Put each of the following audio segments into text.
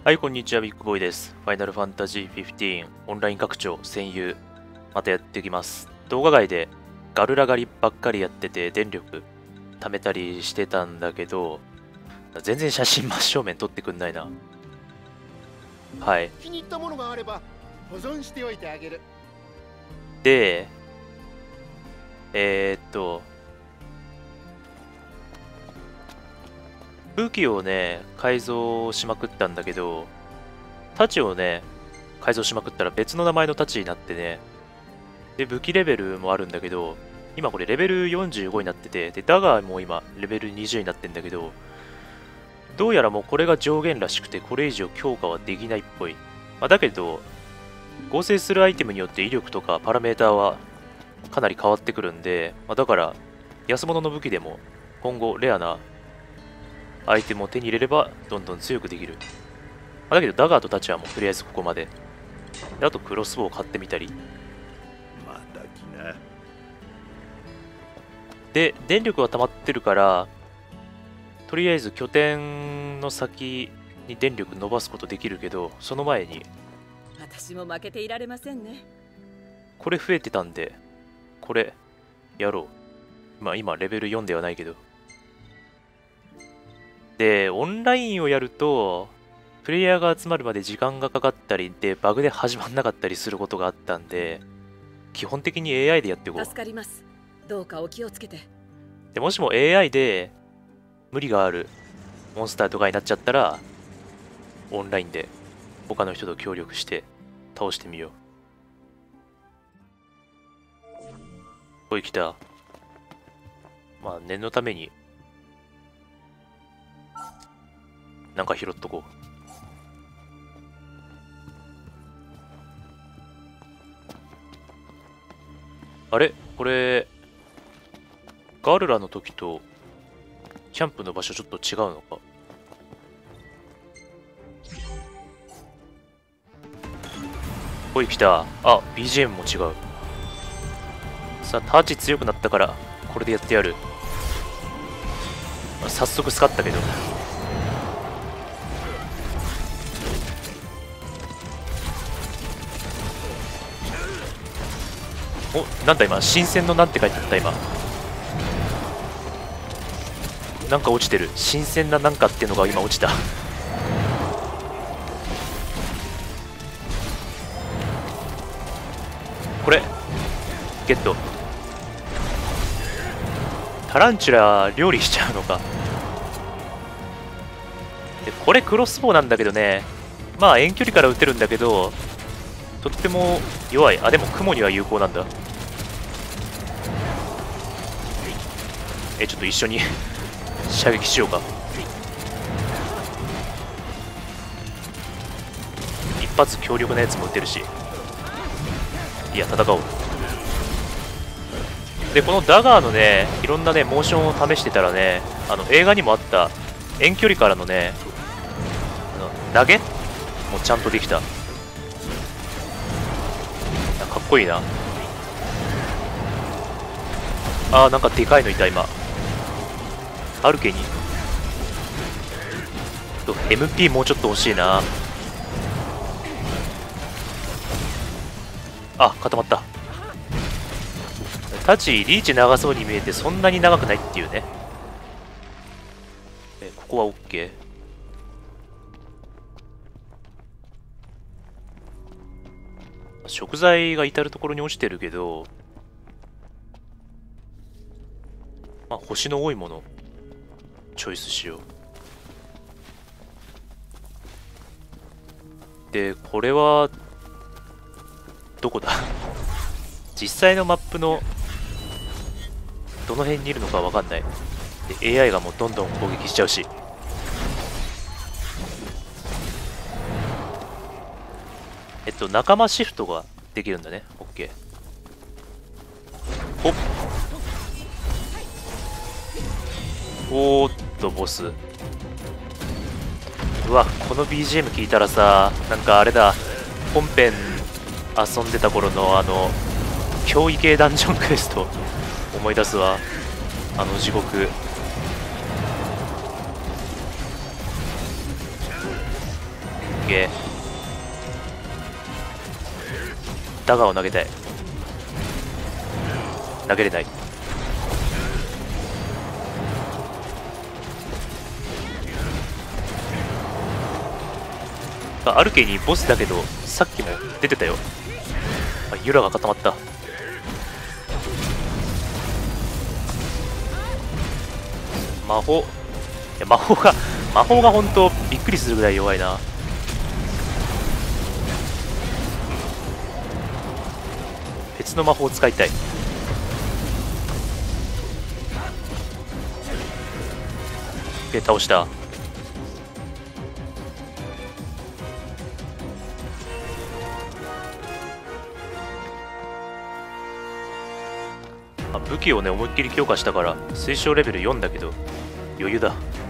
はい、こんにちは、ビッグボーイです。ファイナルファンタジー15オンライン拡張戦友、またやっていきます。動画外でガルラ狩りばっかりやってて、電力貯めたりしてたんだけど、全然写真真正面撮ってくんないな。はい。 気に入ったものがあれば保存しておいてあげる。 で、武器をね、改造しまくったんだけど、太刀をね、改造しまくったら別の名前の太刀になってね、で、武器レベルもあるんだけど、今これレベル45になってて、で、ダガーも今レベル20になってんだけど、どうやらもうこれが上限らしくて、これ以上強化はできないっぽい。だけど、合成するアイテムによって威力とかパラメーターはかなり変わってくるんで、だから安物の武器でも今後レアなアイテムを手に入れればどんどん強くできる。だけどダガーとタチはもうとりあえずここまで。であとクロスボウを買ってみたり。 また来な。 で、電力が溜まってるから、とりあえず拠点の先に電力伸ばすことできるけど、その前に私も負けていられませんね。 これ増えてたんで、これやろう。今レベル4ではないけど。で、オンラインをやると、プレイヤーが集まるまで時間がかかったりで、バグで始まんなかったりすることがあったんで、基本的に AI でやっていこう。 助かります。どうかお気をつけて。 で、もしも AI で無理があるモンスターとかになっちゃったら、オンラインで他の人と協力して倒してみよう。こい来た。念のためになんか拾っとこう。あれこれ、ガルラの時と、キャンプの場所ちょっと違うのか。おい、来た。BGM も違う。さあ、ターチ強くなったから、これでやってやる。早速使ったけど。なんだ今、新鮮のなんて書いてあった今。なんか落ちてる。新鮮ななんかっていうのが今落ちた。これ、ゲット。タランチュラ料理しちゃうのか。で、これクロスボウなんだけどね。遠距離から撃てるんだけど、とっても弱い。でも雲には有効なんだ。ちょっと一緒に射撃しようか。一発強力なやつも撃てるし。いや、戦おう。で、このダガーのね、いろんなね、モーションを試してたらね、映画にもあった遠距離からのね、投げもちゃんとできた。かっこいいな。なんかでかいのいた今。アルケにMP もうちょっと欲しいな。固まった。タチリーチ長そうに見えてそんなに長くないっていうね。ここは OK。 食材が至る所に落ちてるけど、星の多いものチョイスしよう。で、これはどこだ実際のマップのどの辺にいるのかわかんない。で、AI がもうどんどん攻撃しちゃうし。仲間シフトができるんだね。 OK。 おーっとボス。うわ、この BGM 聞いたらさ、なんかあれだ、本編遊んでた頃の驚異系ダンジョンクエスト思い出すわ。地獄。 ッケー。ダガーを投げたい。投げれない。アルケにボスだけどさっきも出てたよ。あ、ユラが固まった。魔法、いや魔法が本当びっくりするぐらい弱いな。別の魔法を使いたい。で倒した。武器をね思いっきり強化したから推奨レベル4だけど余裕だ。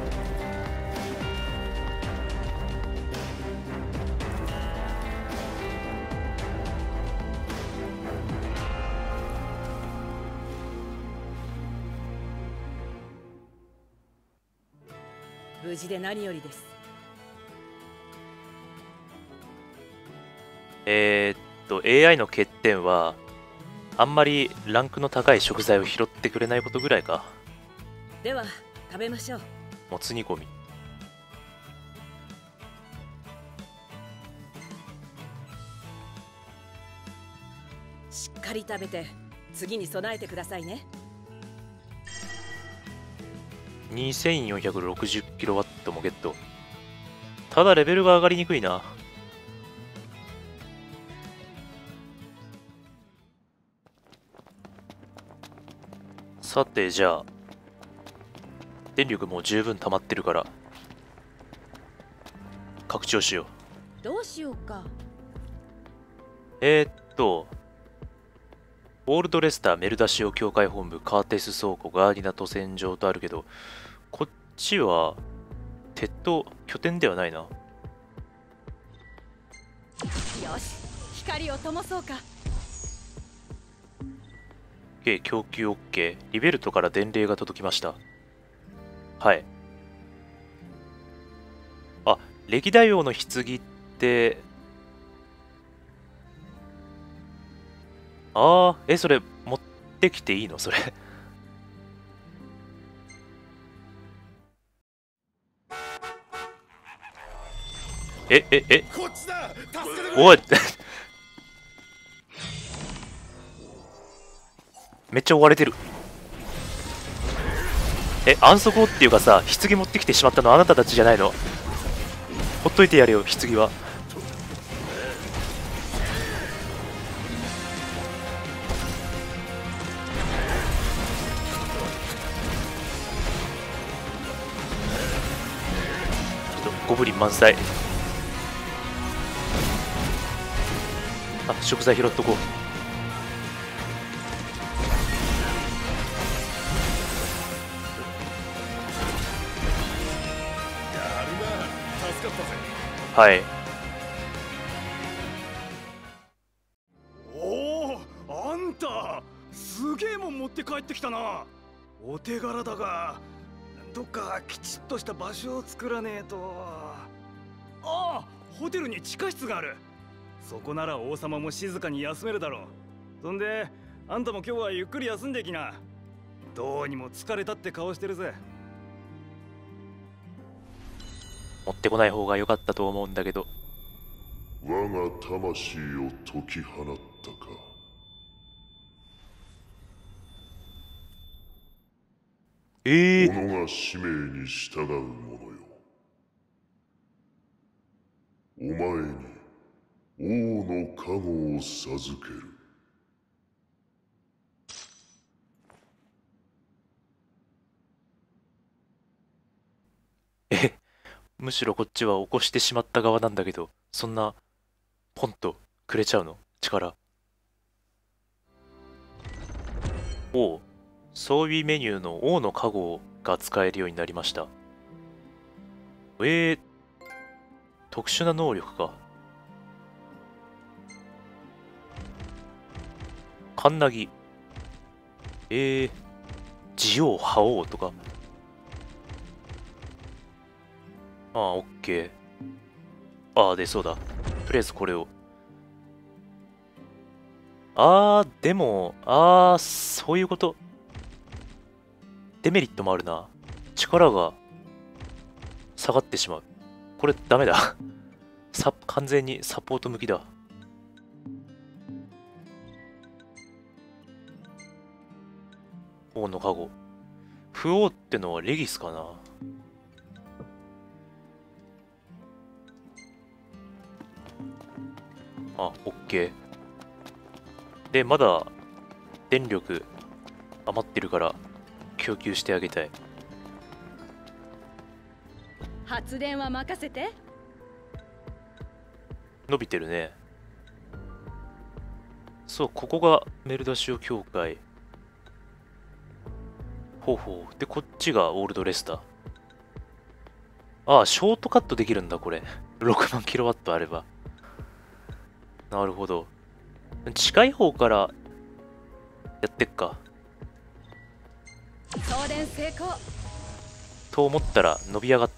無事で何よりです。 AI の欠点はあんまりランクの高い食材を拾ってくれないことぐらいか。 では食べましょう。 もつ煮込み。 しっかり食べて次に備えてくださいね。 2460kW もゲット。ただレベルが上がりにくいな。さてじゃあ電力もう十分溜まってるから拡張しよう。 どうしようか。 オールドレスターメルダシオ境界本部カーテス倉庫ガーディナ渡船場とあるけど、こっちは鉄塔拠点ではないな。 よし、光を灯そうか。 供給 OK。 リベルトから伝令が届きました。はい。あ、歴代王の棺ってそれ持ってきていいのそれこっちだ。助けてくれ。 おいめっちゃ追われてる。安息をっていうかさ、棺持ってきてしまったのあなたたちじゃないの？ほっといてやれよ、棺は。ちょっとゴブリン満載。あ、食材拾っとこう。はい。 おお、あんたすげえもん持って帰ってきたな。お手柄だがどっかきちっとした場所を作らねえと。ああ、ホテルに地下室がある。そこなら王様も静かに休めるだろう。そんであんたも今日はゆっくり休んできな。どうにも疲れたって顔してるぜ。 持ってこない方が良かったと思うんだけど。 我が魂を解き放ったか。己が使命に従う者よ。お前に王の加護を授ける。 むしろこっちは起こしてしまった側なんだけど、そんなポンとくれちゃうの？力。おう、装備メニューの王の加護が使えるようになりました。特殊な能力か。カンナギ。ジオウハオウとか。ああ、オッケー。 ああ、で、そうだ。とりあえずこれを。でも、そういうこと。デメリットもあるな。力が下がってしまう。これダメだ。完全にサポート向きだ。王の加護。不王ってのはレギスかな。オッケー。で、まだ電力余ってるから供給してあげたい。 発電は任せて。 伸びてるね。そう、ここがメルダシオ教会。ほうほう。で、こっちがオールドレスタ。ショートカットできるんだ、これ。6万キロワットあれば。なるほど。近い方からやってっか。 送電成功。 と思ったら伸び上がった。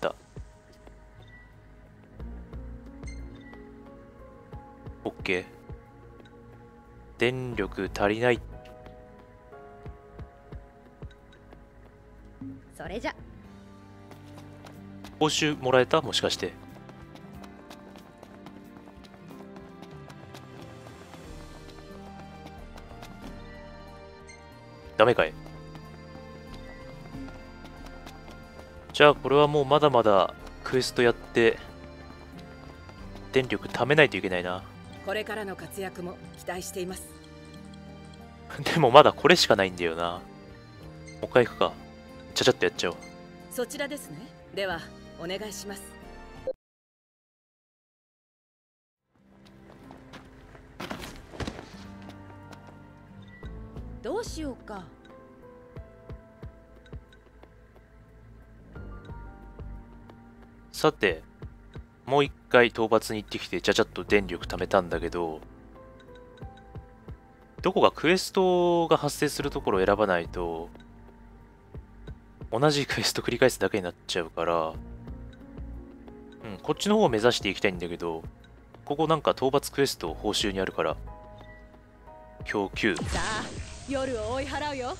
オッケー。電力足りない。 それじゃ。 報酬もらえた？もしかして。ダメかい。じゃあこれはもうまだまだクエストやって電力貯めないといけないな。 これからの活躍も期待しています。 でもまだこれしかないんだよな。もう一回行くか。ちゃちゃっとやっちゃおう。 そちらですね。ではお願いします。どうしようか。 さて、もう一回討伐に行ってきてちゃちゃっと電力貯めたんだけど、どこかクエストが発生するところを選ばないと同じクエスト繰り返すだけになっちゃうから、こっちの方を目指していきたいんだけど、ここなんか討伐クエスト報酬にあるから供給。 さあ夜を追い払うよ。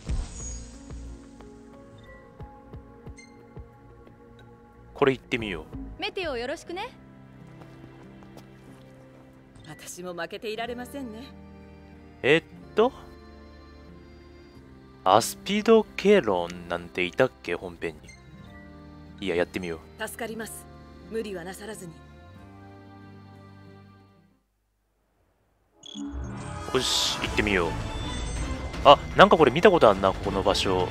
これ行ってみよう。 メテオよろしくね。私も負けていられませんね。 アスピドケロンなんていたっけ、本編に。いや、やってみよう。 助かります。無理はなさらずに。 よし、行ってみよう。なんかこれ見たことあんな、ここの場所。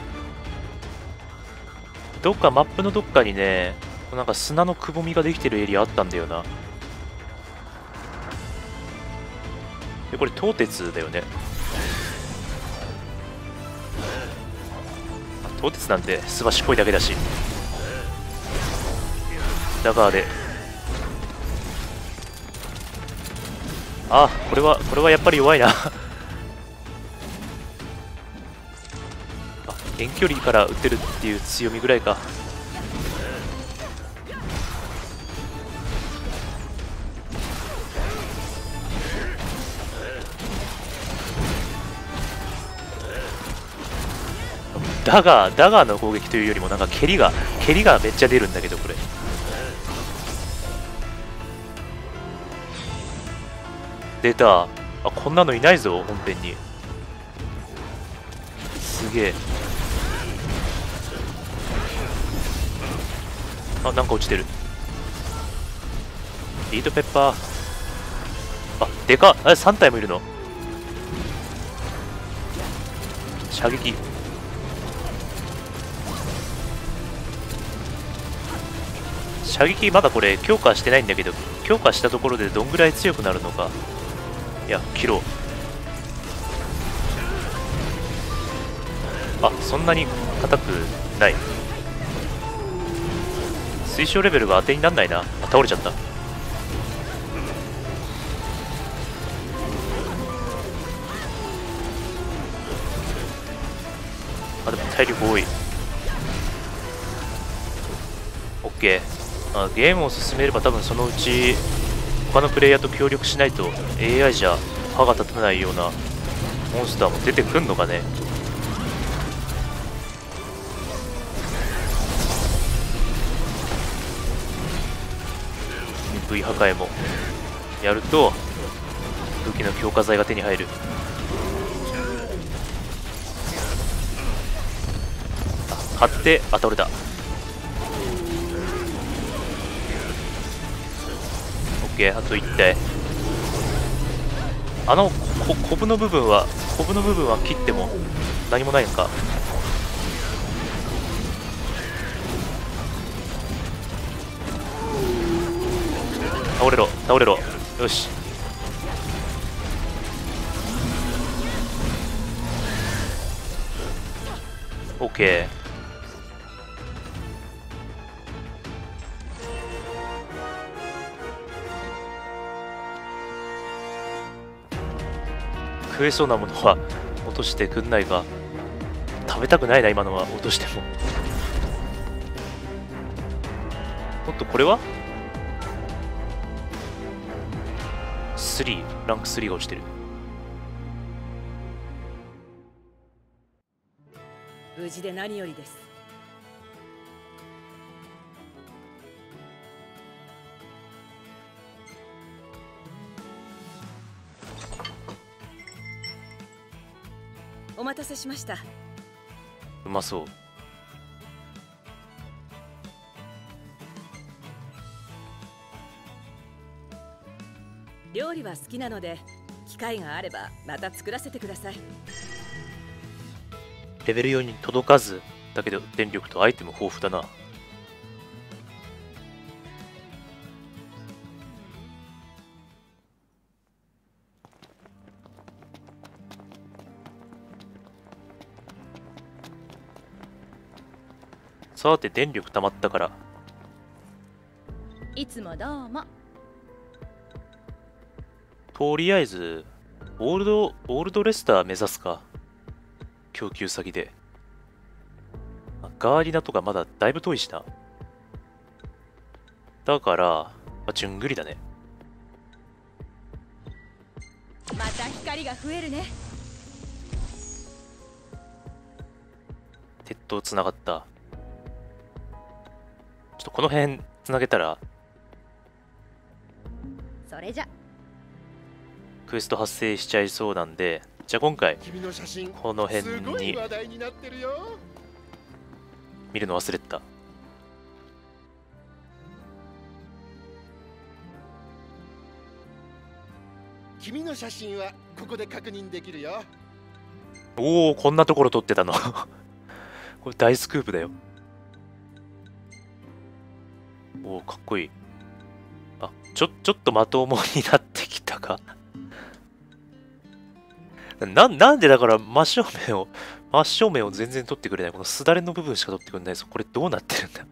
どっかマップのどっかにね、なんか砂のくぼみができてるエリアあったんだよな。で、これ東鉄だよね。東鉄なんてすばしっこいだけだし。ダガーで。これはやっぱり弱いな。遠距離から撃てるっていう強みぐらいか。ダガーの攻撃というよりもなんか蹴りがめっちゃ出るんだけど、これ出た。こんなのいないぞ本編に。すげえ。なんか落ちてる。リードペッパー。でかっ。3体もいるの。射撃。射撃まだこれ強化してないんだけど、強化したところでどんぐらい強くなるのか。いや、切ろう。そんなに硬くない。推奨レベルが当てになんないな。倒れちゃった。でも体力多い。オッケー。 まあ、ゲームを進めれば多分そのうち他のプレイヤーと協力しないと AI じゃ歯が立たないようなモンスターも出てくんのかね。V 破壊もやると武器の強化剤が手に入る。あ、買って当たるだ。オッケー、あと1体。コブの部分は切っても何もないのか。倒れろ倒れろ。よし、オッケー。食えそうなものは落としてくんないが、食べたくないな今のは。落としても。おっと、これは3、ランク3が落ちてる。 無事で何よりです。お待たせしました。 うまそう。 料理は好きなので、機会があればまた作らせてください。 レベル4に届かずだけど電力とアイテム豊富だな。さて電力溜まったから、 いつもどうも。 とりあえずオールドレスター目指すか。供給先で。ガーディナとかまだだいぶ遠いしな。だから、まあ、順繰りだね。 また光が増えるね。 鉄塔つながった。ちょっとこの辺つなげたらそれじゃクエスト発生しちゃいそうなんで、じゃあ今回君の写真この辺すごいに話題になってるよ。 見るの忘れてた。 君の写真はここで確認できるよ。 おお、こんなところ撮ってたのこれ大スクープだよ。おお、かっこいい。あ、ちょっとまともになってきたかなんでだから真正面を全然撮ってくれない。このすだれの部分しか撮ってくれないぞ。これどうなってるんだ。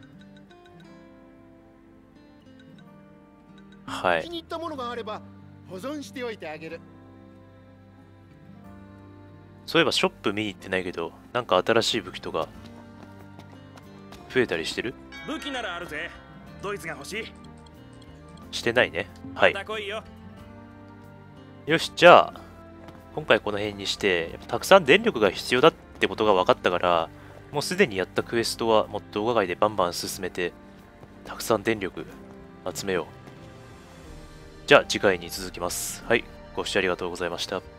はい。 気に入ったものがあれば保存しておいてあげる。 そういえばショップ見に行ってないけど、なんか新しい武器とか増えたりしてる？ 武器ならあるぜ。ドイツが欲しい。 してないね。はい。 また来いよ。 よし、じゃあ今回この辺にして、やっぱたくさん電力が必要だってことが分かったから、もうすでにやったクエストはもう動画外でバンバン進めて、たくさん電力集めよう。じゃあ次回に続きます。はい、ご視聴ありがとうございました。